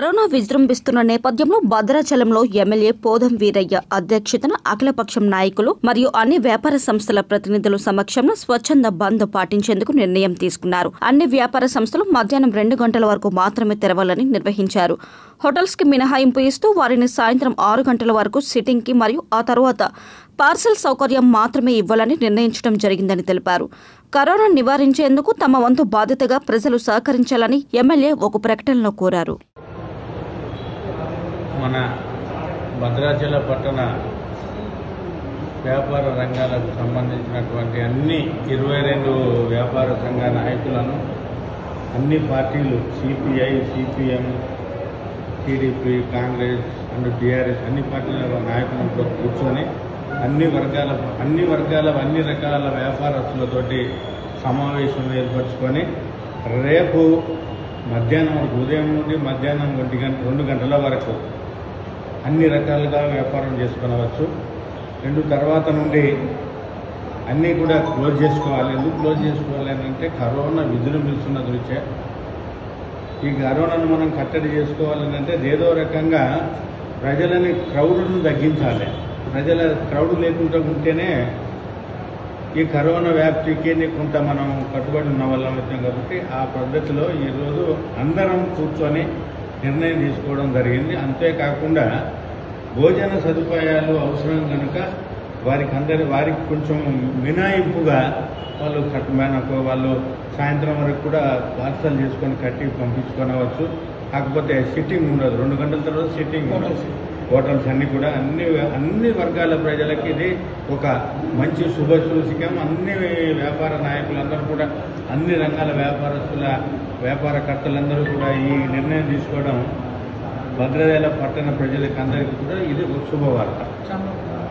Corona విజృంభిస్తున్న నేపథ్యంలో భద్రాచలంలో ఎమ్మెల్యే పోదం వీరయ్య అధ్యక్షతన అఖిలపక్షం నాయకులు మరియు అన్ని వ్యాపార సంస్థల ప్రతినిధుల సమక్షంలో స్వచ్ఛంద బంద్ పాటించేందుకు నిర్ణయం తీసుకున్నారు. అన్ని వ్యాపార సంస్థలు మధ్యాహ్నం 2 గంటల వరకు మాత్రమే తెరవాలని నిర్వహించారు. హోటల్స్ కి మినహాయింపు ఇస్తూ వారిని సాయంత్రం 6 గంటల వరకు సిట్టింగ్ కి మరియు ఆ తర్వాత పార్సల్ సౌకర్యం మాత్రమే ఇవ్వాలని నిర్ణయించడం జరిగిందని తెలిపారు. కరోనా నివారించేందుకు తమ వంతు బాధ్యతగా ప్రజలు సహకరించాలని ఎమ్మెల్యే ఒక ప్రకటనలో కోరారు. మన భద్రాచల పట్టణ వ్యాపార రంగాలకు సంబంధించినటువంటి అన్ని 22 వ్యాపార సంఘ నాయకులను అన్ని పార్టీలు CPI, CPM, TDP, Congress and TRS అన్ని పార్టీల నాయకులతో కూర్చొని అన్ని రకాల వ్యాపారస్తులతోటి సమావేశం ఏర్పరచుకొని రేపు మధ్యాహ్నం వరకు ఉదయం నుండి మధ్యాహ్నం 2 గంటల వరకు అన్ని రకాలుగా వ్యాపారం చేసుకునవచ్చు. 2 తర్వాత నుండి అన్నీ కూడా క్లోజ్ చేసుకోవాలి. ఎందుకు క్లోజ్ చేసుకోవాలి అంటే కరోనా విజృంభిస్తున్న దృష్ట్యా ఈ కరోనాను మనం కట్టడి చేసుకోవాలని అంటే ఏదో రకంగా ప్రజలని క్రౌడ్ను తగ్గించాలి. ప్రజల క్రౌడ్ లేకుండా ఉంటేనే ఈ కరోనా వ్యాప్తికి కొంత మనం కట్టుబడి ఉన్న వాళ్ళం అవుతాం. కాబట్టి ఆ పద్ధతిలో ఈరోజు అందరం కూర్చొని నిర్ణయం తీసుకోవడం జరిగింది. అంతేకాకుండా భోజన సదుపాయాలు అవసరం కనుక వారికి కొంచెం మినాయింపుగా వాళ్ళు సాయంత్రం వరకు కూడా పార్సల్ చేసుకొని కట్టి పంపించుకోవచ్చు. కాకపోతే సిట్టింగ్ ఉండదు. 2 గంటల తర్వాత సిట్టింగ్ ఉండదు. హోటల్స్ అన్ని కూడా అన్ని వర్గాల ప్రజలకి ఇది ఒక మంచి శుభసూచకం. అన్ని వ్యాపార నాయకులందరూ కూడా అన్ని రంగాల వ్యాపారకర్తలందరూ కూడా ఈ నిర్ణయం తీసుకోవడం భద్రాచల పట్టణ ప్రజలకు అందరికీ కూడా ఇది ఒక శుభవార్త.